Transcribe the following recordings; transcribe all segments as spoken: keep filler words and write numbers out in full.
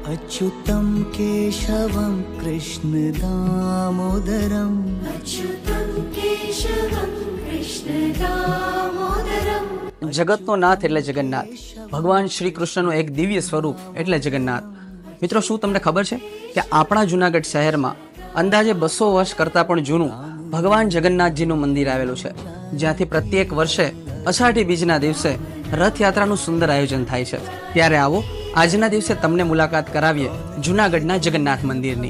अच्युतं केशवं कृष्ण दामोदरम अच्युतं केशवं कृष्ण दामोदरम। જગતનો નાથ એટલે જગન્નાથ, ભગવાન શ્રી કૃષ્ણનું એક દિવ્ય સ્વરૂપ એટલે જગન્નાથ। મિત્રો, શું તમને ખબર છે કે આપણા જુનાગઢ શહેરમાં અંદાજે બસો વર્ષ કરતાં પણ જૂનું ભગવાન જગન્નાથજીનું મંદિર આવેલું છે, જ્યાંથી પ્રત્યેક વર્ષે અષાઢી બીજના દિવસે રથયાત્રાનું સુંદર આયોજન થાય છે। ત્યારે આવો આજના દિવસે તમને મુલાકાત કરાવીએ જુનાગઢના જગન્નાથ મંદિરની।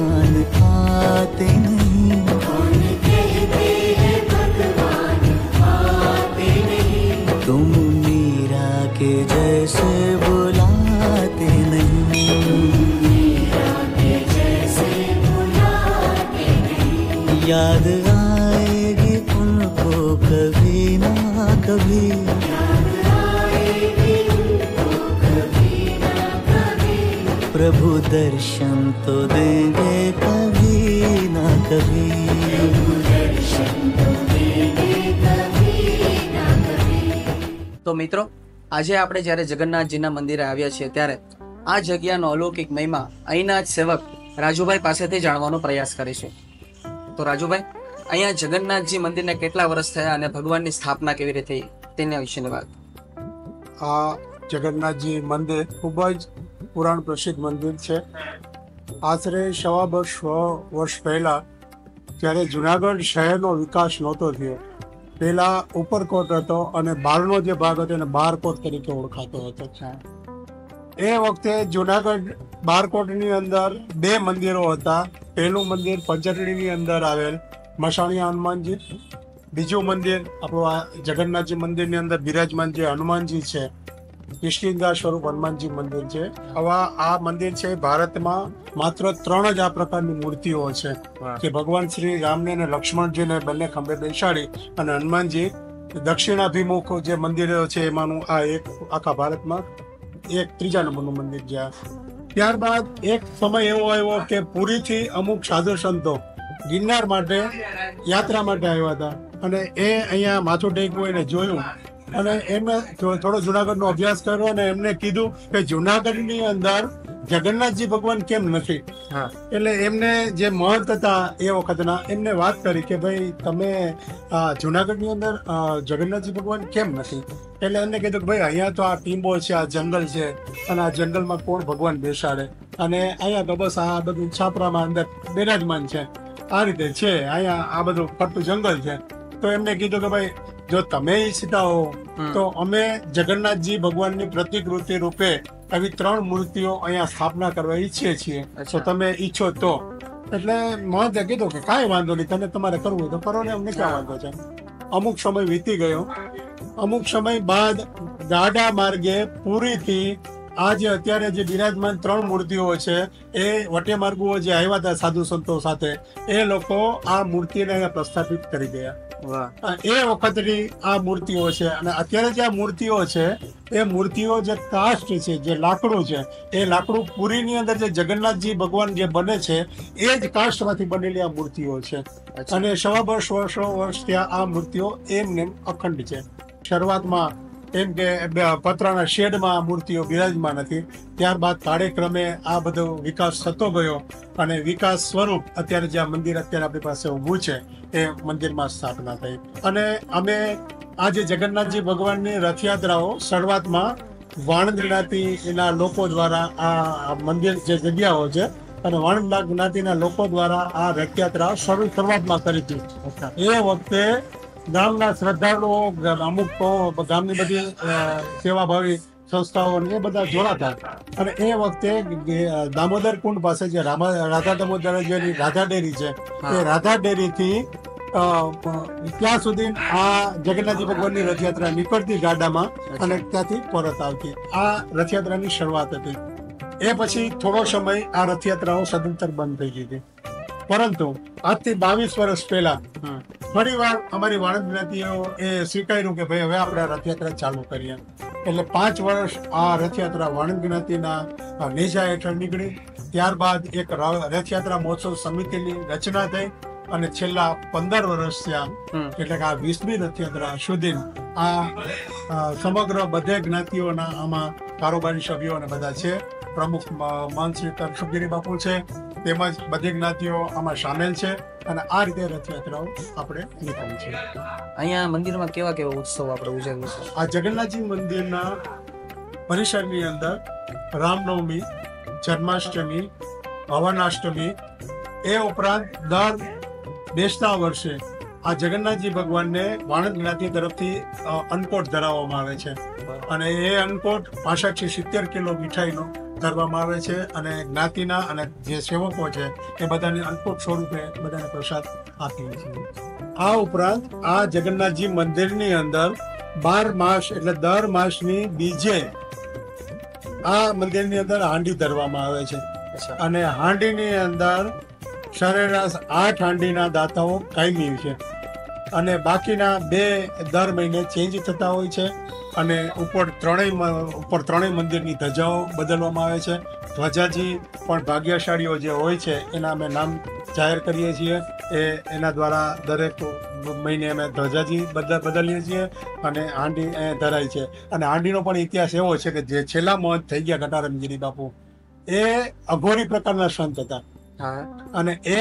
तुम मीरा के जैसे बुलाते नहीं, मीरा के जैसे बुलाते नहीं, याद आएगी उनको कभी ना कभी, याद आएगी उनको कभी ना कभी, प्रभु दर्शन तो देंगे कभी ना कभी, प्रभु दर्शन तो देंगे कभी ना कभी। તો મિત્રો, આજે આપણે જ્યારે જગન્નાથજીના મંદિરે આવ્યા છીએ ત્યારે આ જગ્યાનો અલૌકિક મહિમા અહીંના જ સેવક રાજુભાઈ પાસેથી જાણવાનો પ્રયાસ કરીશું। તો રાજુભાઈ, અહીંયા જગન્નાથજી મંદિરને કેટલા વર્ષ થયા અને ભગવાનની સ્થાપના કેવી રીતે થઈ તેના વિશેની વાત। આ જગન્નાથજી મંદિર ખૂબ જ પુરાણ પ્રસિદ્ધ મંદિર છે। આશરે સવા બસો વર્ષ પહેલા જ્યારે જુનાગઢ શહેરનો વિકાસ નહોતો થયો, પેલા ઉપરકોટ હતો અને બહારનો જે ભાગ હતો એને બારકોટ તરીકે ઓળખાતો હતો। એ વખતે જુનાગઢ બારકોટની અંદર બે મંદિરો હતા। પહેલું મંદિર પંચરણીની અંદર આવેલ મસાણીયા હનુમાનજી, બીજું મંદિર આપણું આ જગન્નાથજી મંદિરની અંદર બિરાજમાન જે હનુમાનજી છે, કિષ્કિંધા સ્વરૂપ હનુમાનજી મંદિર છે। આવા આ મંદિર છે ભારતમાં માત્ર ત્રણ જ આ પ્રકારની મૂર્તિઓ છે કે ભગવાન શ્રી રામને અને લક્ષ્મણજીને બંને ખંભે બેસાડી અને હનુમાનજી દક્ષિણાભિમુખ જે મંદિરો છે એમાંનું આ એક આખા ભારતમાં એક ત્રીજા નંબરનું મંદિર છે। ત્યારબાદ એક સમય એવો આવ્યો કે પુરીથી અમુક સાધુ સંતો ગિરનાર માટે યાત્રા માટે આવ્યા હતા અને એ અહીંયા માથું ટેકવું એને જોયું અને એમને થોડો જુનાગઢનો અભ્યાસ કર્યો અને એમને કીધું કે જુનાગઢની અંદર જગન્નાથજી ભગવાન કેમ નથી। એટલે એમને જે મહંત હતા એ વખતના એમને વાત કરી કે ભાઈ તમે જુનાગઢની અંદર જગન્નાથજી ભગવાન કેમ નથી। એટલે એમને કીધું કે ભાઈ અહીંયા તો આ ટીંબો છે, આ જંગલ છે અને આ જંગલમાં કોણ ભગવાન બેસાડે અને અહીંયા તો બસ આ બધું છાપરામાં અંદર બિરાજમાન છે, આ રીતે છે, અહીંયા આ બધું ફરતું જંગલ છે। તો એમને કીધું કે ભાઈ જો તમે ઈચ્છતા હો તો અમે જગન્નાથજી ભગવાનની પ્રતિકૃતિ રૂપે આવી ત્રણ મૂર્તિઓ અહીંયા સ્થાપના કરવા ઈચ્છીએ છીએ, તો તમે ઈચ્છો તો। એટલે મહંતે કીધું કે કાંઈ વાંધો નહીં, તને તમારે કરવું હોય તો કરો ને, અમને ક્યાં વાંધો છે। અમુક સમય વીતી ગયો। અમુક સમય બાદ ગાડા માર્ગે પુરીથી આ જે અત્યારે જે બિરાજમાન ત્રણ મૂર્તિઓ છે એ વટે માર્ગો જે આવ્યા હતા સાધુ સંતો સાથે, એ લોકો આ મૂર્તિને અહીંયા પ્રસ્થાપિત કરી ગયા। એ વખતની આ મૂર્તિઓ છે અને અત્યારે જે આ મૂર્તિઓ છે એ મૂર્તિઓ જે કાષ્ટ છે, જે લાકડું છે, એ લાકડું પુરીની અંદર જે જગન્નાથજી ભગવાન જે બને છે એ જ કાષ્ટમાંથી બનેલી આ મૂર્તિઓ છે અને સવા બસો વર્ષો વર્ષ ત્યાં આ મૂર્તિઓ એમને અખંડ છે। શરૂઆતમાં એમ કે પતરાના શેડમાં મૂર્તિઓ બિરાજમાન હતી, ત્યારબાદ કાળેક્રમે આ બધો વિકાસ થતો ગયો અને વિકાસ સ્વરૂપ અત્યારે જે આ મંદિર અત્યારે આપણી પાસે ઊભું છે એ મંદિરમાં સ્થાપના થઈ। અને અમે આ જે જગન્નાથજી ભગવાનની રથયાત્રાઓ શરૂઆતમાં વાણંદ જ્ઞાતિના લોકો દ્વારા આ મંદિર જે જગ્યાઓ છે અને વાણંદ જ્ઞાતિના લોકો દ્વારા આ રથયાત્રા શરૂ શરૂઆતમાં કરી હતી। એ વખતે ગામના શ્રદ્ધાળુઓ, અમુક તો ગામની બધી સેવાભાવી સંસ્થાઓ એ બધા જોડાતા અને એ વખતે દામોદર કુંડ પાસે જે રાધા દામોદર જે રાધા ડેરી છે એ રાધા ડેરીથી ત્યાં સુધી આ જગન્નાથજી ભગવાનની રથયાત્રા નીકળતી ગાડામાં અને ત્યાંથી પરત આવતી। આ રથયાત્રાની શરૂઆત હતી। એ પછી થોડો સમય આ રથયાત્રાઓ સદંતર બંધ થઈ ગઈ હતી, પરંતુ આજથી બાવીસ વર્ષ પહેલા ફરી વાર અમારી વાણંદ જ્ઞાતિઓ એ સ્વીકાર્યું કે ભાઈ હવે આપણે રથયાત્રા ચાલુ કરીએ। એટલે પાંચ વર્ષ આ રથયાત્રા વાણંદ જ્ઞાતિના નેજા હેઠળ નીકળી। ત્યારબાદ એક રથયાત્રા મહોત્સવ સમિતિની રચના થઈ અને છેલ્લા પંદર વર્ષ થયા એટલે કે આ વીસમી રથયાત્રા સુધી આ સમગ્ર બધે જ્ઞાતિઓના આમાં કારોબારી સભ્યો અને બધા છે પ્રમુખ મ- મહંત શ્રી તનસુખગીરી બાપુ છે, તેમજ બધી જ્ઞાતિઓ આમાં સામેલ છે અને આ રીતે રથયાત્રાઓ આપણે નીકળી છે. અહીંયા મંદિરમાં કેવા કેવા ઉત્સવ આપણે ઉજવીએ છીએ? આ જગન્નાથજી મંદિરના પરિસરની અંદર રામનવમી, જન્માષ્ટમી, હવનાષ્ટમી, એ ઉપરાંત દર બેસતા વર્ષે આ જગન્નાથજી ભગવાનને વાણંદ જ્ઞાતિ તરફથી અ, અન્નકોટ ધરાવવામાં આવે છે અને એ અન્નકોટ પાસઠ થી સિત્તેર કિલો મીઠાઈનો ધરવામાં આવે છે અને જ્ઞાતિના અને જે સેવકો છે એ બધાને અન્નકોટ સ્વરૂપે બધાને પ્રસાદ આપીએ છીએ. આ ઉપરાંત આ જગન્નાથજી મંદિરની અંદર બાર માસ એટલે દર માસની બીજે આ મંદિરની અંદર હાંડી ધરવામાં આવે છે અચ્છા. અને હાંડીની અંદર સરેરાશ આઠ હાંડીના દાતાઓ કાયમી છે અને બાકીના બે દર મહિને ચેન્જ થતા હોય છે અને ઉપર ત્રણેય મ- ઉપર ત્રણેય મંદિરની ધજાઓ બદલવામાં આવે છે. ધ્વજાજી પણ ભાગ્યશાળીઓ જે હોય છે એના અમે નામ જાહેર કરીએ છીએ, એ એના દ્વારા દરેક મહિને અમે ધ્વજાજી બદલ બદલીએ છીએ અને હાંડી એ ધરાય છે. અને હાંડીનો પણ ઇતિહાસ એવો છે કે જે છેલ્લા મહંત થઈ ગયા ઘટારમગીરી બાપુ, એ અઘોરી પ્રકારના સંત હતા હા. અને એ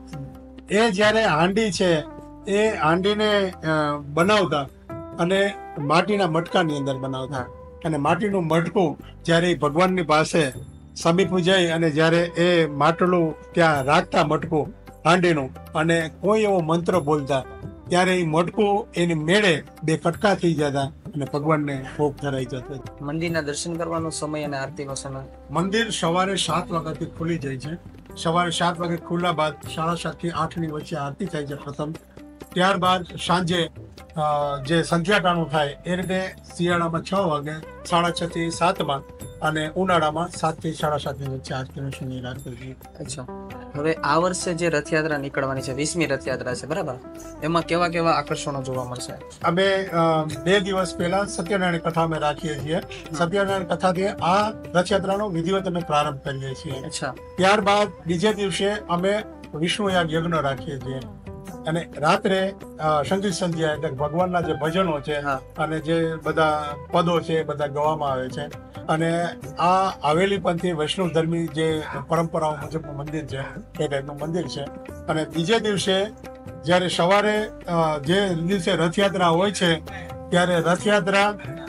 એ જ્યારે હાંડી છે એ હાંડીને અ, બનાવતા અને માટીના મટકાની અંદર બનાવતા અને માટીનું મટકું જ્યારે ઈ ભગવાનની પાસે સમીપ જઈ અને જ્યારે એ માટલું ત્યાં રાખતા મટકું હાંડીનું અને કોઈ એવો મંત્ર બોલતા ત્યારે એ મટકું એની મેળે બે કટકા થઈ જતા અને ભગવાનને ભોગ ધરાઈ જતો. મંદિરના દર્શન કરવાનો સમય અને આરતીનો સમય? મંદિર સવારે સાત વાગ્યાથી ખુલી જાય છે. સવારે સાત વાગે ખુલ્લા બાદ સાડા સાત થી આઠ ની વચ્ચે આરતી થાય છે પ્રથમ. ત્યારબાદ સાંજે અ, જે સંધ્યાટાણું થાય એ રીતે શિયાળામાં છ વાગે, સાડા છ થી સાતમાં અને ઉનાળામાં સાત થી સાડા સાત ની વચ્ચે આરતીનો સમય રાખેલ છે. અચ્છા. હવે આ વર્ષે જે રથયાત્રા નીકળવાની છે, વીસમી રથયાત્રા છે, બરાબર? એમાં કેવા કેવા આકર્ષણો જોવા મળશે? અમે અ, બે દિવસ પહેલા સત્યનારાયણ કથા અમે રાખીએ છીએ. સત્યનારાયણ કથાથી આ રથયાત્રાનો વિધિવત અમે પ્રારંભ કરીએ છીએ. અચ્છા. ત્યારબાદ બીજે દિવસે અમે વિષ્ણુ યાગ યજ્ઞ રાખીએ છીએ અને રાત્રે અ, સંગીત સંધ્યા એટલે ભગવાનના જે ભજનો છે હા. અને જે બધા પદો છે એ બધા ગવામાં આવે છે અને આ હવેલી પંથી વૈષ્ણવ ધર્મી જે પરંપરાઓ મુજબનું મંદિર છે એ ટાઈપનું મંદિર છે. અને બીજે દિવસે જ્યારે સવારે અ, જે દિવસે રથયાત્રા હોય છે ત્યારે રથયાત્રા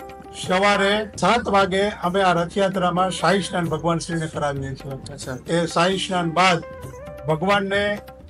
સવારે સાત વાગે અમે આ રથયાત્રામાં શાહી સ્નાન ભગવાન શ્રીને કરાવીએ છીએ. અચ્છા. એ શાહી સ્નાન બાદ ભગવાનને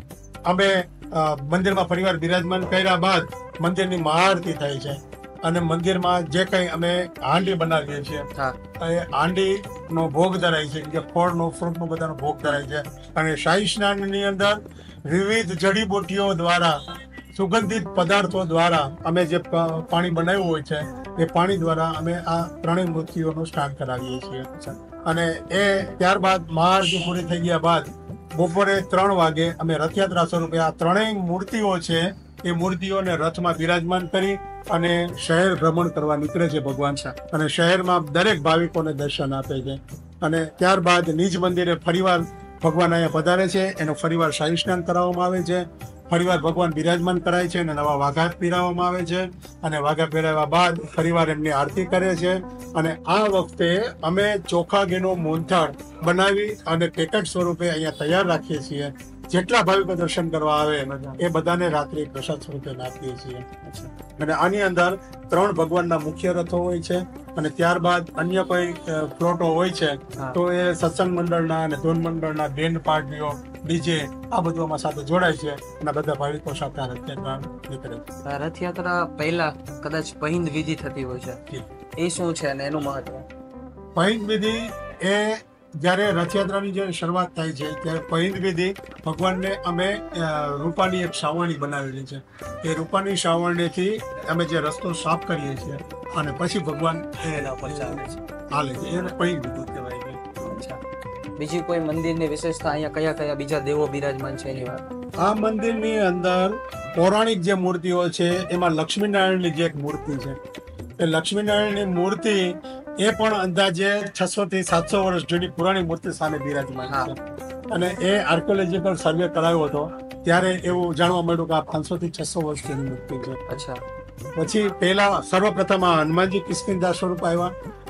અમે અ, મંદિરમાં પરિવાર બિરાજમાન કર્યા બાદ મંદિરની મહાઆરતી થાય છે અને મંદિરમાં જે કંઈ અમે હાંડી બનાવીએ છીએ હા. એ હાંડીનો ભોગ ધરાય છે કે ફળનો ફ્રૂટનો બધાનો ભોગ ધરાય છે અને શાહી સ્નાનની અંદર વિવિધ જડીબુટ્ટીઓ દ્વારા, સુગંધિત પદાર્થો દ્વારા અમે જે પ- પાણી બનાવ્યું હોય છે એ પાણી દ્વારા અમે આ ત્રણેય મૂર્તિઓનું સ્નાન કરાવીએ છીએ. અને એ ત્યારબાદ મહાઆરતી પૂરી થઈ ગયા બાદ બપોરે ત્રણ વાગે અમે રથયાત્રા સ્વરૂપે આ ત્રણેય મૂર્તિઓ છે એ મૂર્તિઓને રથમાં બિરાજમાન કરી અને શહેર ભ્રમણ કરવા નીકળે છે ભગવાન. અને શહેરમાં દરેક ભાવિકોને દર્શન આપે છે અને ત્યારબાદ નિજ મંદિરે ફરીવાર ભગવાન અહીંયા પધારે છે, એનો ફરીવાર શાહી સ્નાન કરાવવામાં આવે છે. ફરીવાર ભગવાન બિરાજમાન કરાય છે અને નવા વાઘા પહેરાવવામાં આવે છે અને વાઘા પહેરાવ્યા બાદ ફરીવાર એમની આરતી કરે છે. અને આ વખતે અમે ચોખા ઘીનું મોહનથાળ બનાવી અને પેકેટ સ્વરૂપે અહીંયા તૈયાર રાખીએ છીએ. જેટલા ભાવિકો દર્શન કરવા આવે એ બધાને રાત્રે પ્રસાદ સ્વરૂપે આપીએ છીએ. અને આની અંદર ત્રણ ભગવાનના મુખ્ય રથો હોય છે અને ત્યારબાદ અન્ય કોઈ અ, ફ્લોટો હોય છે તો એ સત્સંગ મંડળના અને ધૂન મંડળના બેન્ડ પાર્ટીઓ, ડીજે આ બધું આમાં સાથે જોડાય છે અને બધા ભાવિકો સાથે આ રથયાત્રા નીકળે છે. આ રથયાત્રા પહેલા કદાચ પહિંદ વિધિ થતી હોય છે, એ શું છે અને એનું મહત્વ? પહિંદ વિધિ એ જ્યારે રથયાત્રાની જે શરૂઆત થાય છે ત્યારે પહિંદ વિધિ ભગવાનને અમે અ, રૂપાની એક સાવરણી બનાવેલી છે. એ રૂપાની સાવરણીથી અમે જે રસ્તો સાફ કરીએ છીએ અને પછી ભગવાન એના પર ચાલે છે, હાલે છે. એને પહિંદ વિધિ કહેવાય છે. અચ્છા. બીજી કોઈ મંદિરની વિશેષતા અહીંયા કયા કયા બીજા દેવો બિરાજમાન છે એની વાત? આ મંદિરની અંદર પૌરાણિક જે મૂર્તિઓ છે એમાં લક્ષ્મીનારાયણની જે એક મૂર્તિ છે, એ લક્ષ્મીનારાયણની મૂર્તિ એ પણ અંદાજે છસો થી સાતસો વર્ષ જૂની પુરાણી મૂર્તિ સામે બિરાજમાન છે. અને એ આર્કિયોલોજીકલ સર્વે કરાયો હતો ત્યારે એવું જાણવા મળ્યું કે આ પાંચસો થી છસો વર્ષ જૂની મૂર્તિ છે. અચ્છા. પછી પહેલા સર્વપ્રથમ આ હનુમાનજી કિષ્કિંધા સ્વરૂપ આવ્યા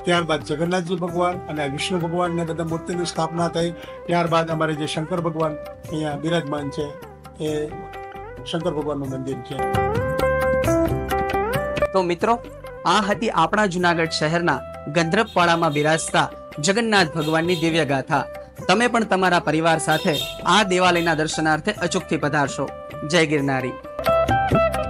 ત્યારબાદ જગન્નાથજી ભગવાન અને વિષ્ણુ ભગવાન ને બધા મૂર્તિની સ્થાપના થઈ. ત્યારબાદ અમારે જે શંકર ભગવાન અહીંયા બિરાજમાન છે એ શંકર ભગવાનનું મંદિર છે. તો મિત્રો, આ હતી આપણા જુનાગઢ શહેરના ગંધર્પવાડામાં બિરાજતા જગન્નાથ ભગવાનની દિવ્ય ગાથા. તમે પણ તમારા પરિવાર સાથે આ દેવાલયના દર્શનાર્થે અચૂકથી પધારશો. જય ગિરનારી.